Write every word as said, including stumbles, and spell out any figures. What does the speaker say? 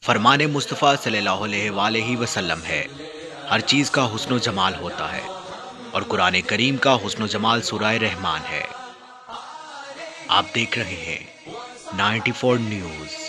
फरमाने मुस्तफ़ा सल्लल्लाहु अलैहि वसल्लम है, हर चीज़ का हुस्न जमाल होता है और कुरान करीम का हुस्न जमाल सूरह रहमान है। आप देख रहे हैं नाइन्टी फोर न्यूज़।